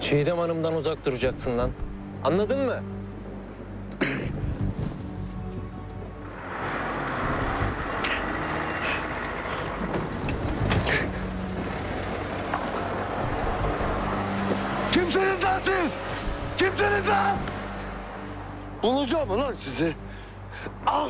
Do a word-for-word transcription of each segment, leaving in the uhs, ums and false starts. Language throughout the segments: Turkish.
Çiğdem Hanım'dan uzak duracaksın lan. Anladın mı? Kimsiniz lan siz? Kimsiniz lan? Bulacağım lan sizi. Ah!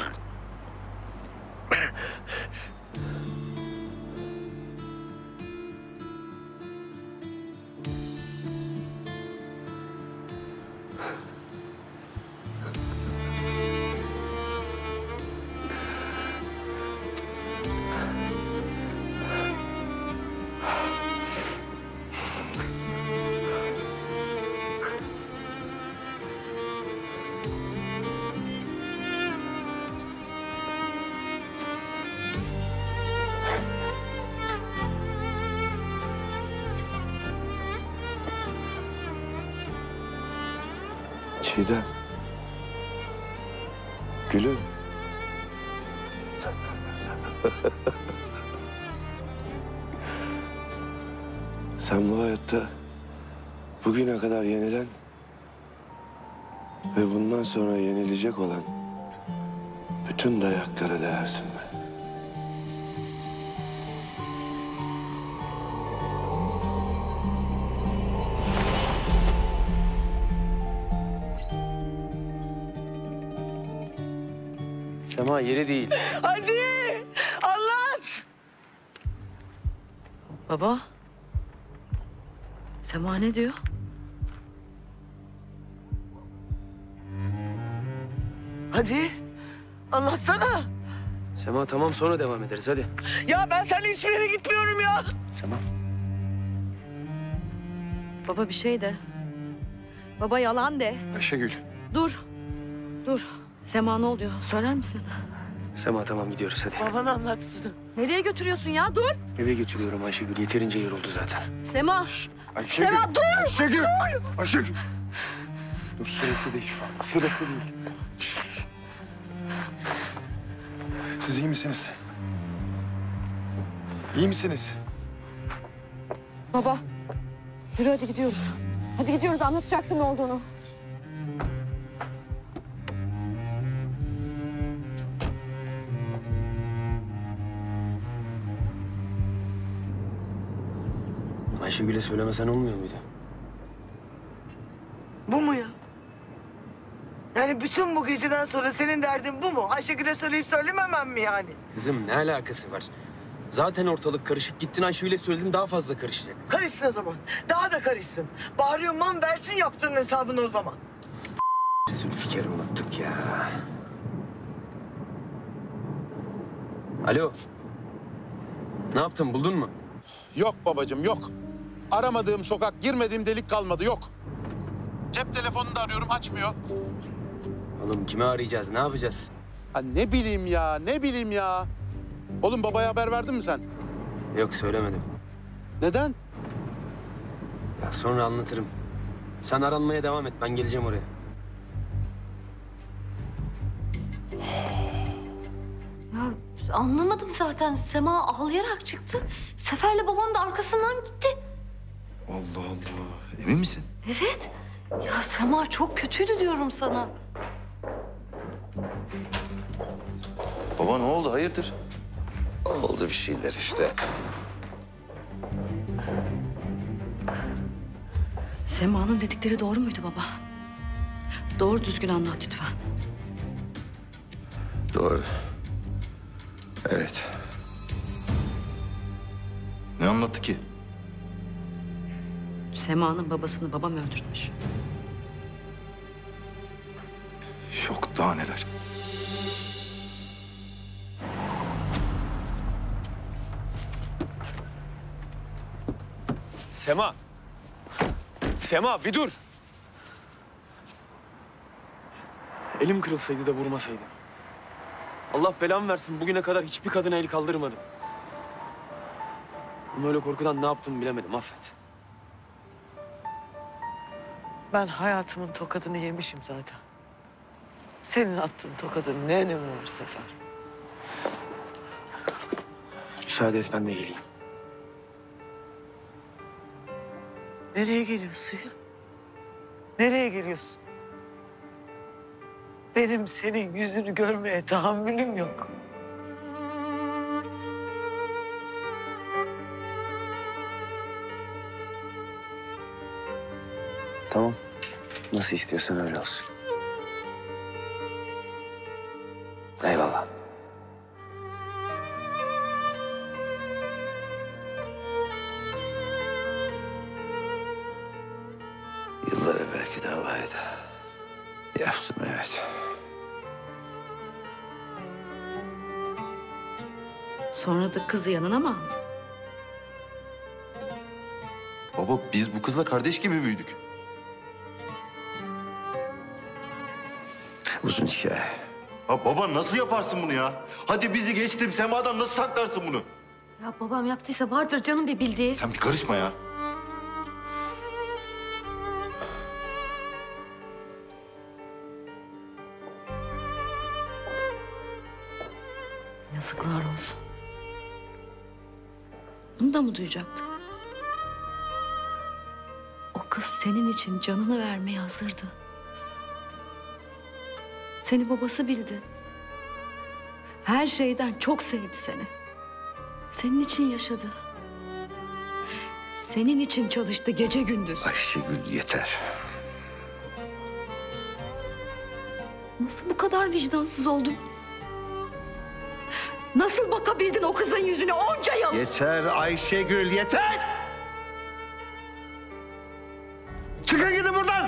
Çiğdem. Gülüm. Sen bu hayatta bugüne kadar yenilen ve bundan sonra yenilecek olan bütün dayaklara değersin be. Sema yeri değil. Hadi anlat. Baba. Sema ne diyor? Hadi anlatsana. Sema tamam sonra devam ederiz hadi. Ya ben seninle hiçbir yere gitmiyorum ya. Sema. Baba bir şey de. Baba yalan de. Ayşegül. Dur. Dur. Sema ne oluyor? Söyler misin? Sema tamam gidiyoruz hadi. Baban anlatsın. Nereye götürüyorsun ya? Dur. Eve götürüyorum Ayşegül. Yeterince yoruldu zaten. Sema. Ayşegül. Sema dur. Ayşegül. Ayşegül. Dur sırası değil şu an. Sırası değil. Siz iyi misiniz? İyi misiniz? Baba, yürü hadi gidiyoruz. Hadi gidiyoruz, anlatacaksın ne olduğunu. Ayşegül'e söylemesen olmuyor muydu? Bu mu ya? Yani bütün bu geceden sonra senin derdin bu mu? Ayşegül'e söyleyip söylememem mi yani? Kızım ne alakası var? Zaten ortalık karışık. Gittin Ayşegül'e söyledin daha fazla karışacak. Karışsın o zaman. Daha da karışsın. Bahri Umman versin yaptığın hesabını o zaman. Zülfikar'ı unuttuk ya. Alo. Ne yaptın buldun mu? Yok babacığım yok. Aramadığım sokak, girmediğim delik kalmadı yok. Cep telefonunu da arıyorum açmıyor. Oğlum kimi arayacağız ne yapacağız? Ha ne bileyim ya ne bileyim ya. Oğlum babaya haber verdin mi sen? Yok söylemedim. Neden? Ya sonra anlatırım. Sen aranmaya devam et ben geleceğim oraya. Ya anlamadım zaten. Sema ağlayarak çıktı. Sefer'le babam da arkasından gitti. Allah Allah. Emin misin? Evet. Ya Sema çok kötüydü diyorum sana. Baba ne oldu? Hayırdır? Oldu bir şeyler işte. Sema'nın dedikleri doğru muydu baba? Doğru düzgün anlat lütfen. Doğru. Evet. Ne anlattı ki? Sema'nın babasını babam öldürtmüş. Yok daha neler. Sema. Sema bir dur. Elim kırılsaydı da vurmasaydım. Allah belamı versin bugüne kadar hiçbir kadına el kaldırmadım. Ama öyle korkudan ne yaptığımı bilemedim affet. Ben hayatımın tokadını yemişim zaten. Senin attığın tokadın ne önemi var Sefer? Müsaade et ben de geleyim. Nereye geliyorsun ya? Nereye geliyorsun? Benim senin yüzünü görmeye tahammülüm yok. Tamam. Nasıl istiyorsan öyle olsun. Eyvallah. Yıllar belki davaydı. Yaptım, evet. Sonra da kızı yanına mı aldın? Baba biz bu kızla kardeş gibi büyüdük. Uzun hikaye. Ya baba nasıl yaparsın bunu ya? Hadi bizi geçtim, Sema'dan nasıl saklarsın bunu? Ya babam yaptıysa vardır canım bir bildiği. Sen bir karışma ya. Yazıklar olsun. Bunu da mı duyacaktı? O kız senin için canını vermeye hazırdı. Seni babası bildi. Her şeyden çok sevdi seni. Senin için yaşadı. Senin için çalıştı gece gündüz. Ayşegül yeter. Nasıl bu kadar vicdansız oldun? Nasıl bakabildin o kızın yüzüne onca yıl? Yeter Ayşegül, yeter! Çıkın gidin buradan!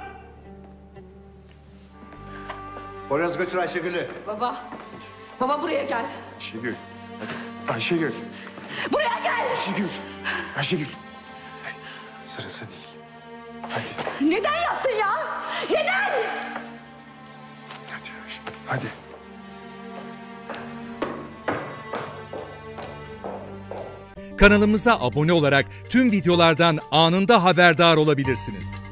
Poyraz götür Ayşegül'ü. Baba, baba buraya gel. Ayşegül, hadi. Ayşegül. Buraya gel. Ayşegül. Ayşegül. Sırası değil. Hadi. Neden yaptın ya? Neden? Hadi Ayşegül. Hadi. Kanalımıza abone olarak tüm videolardan anında haberdar olabilirsiniz.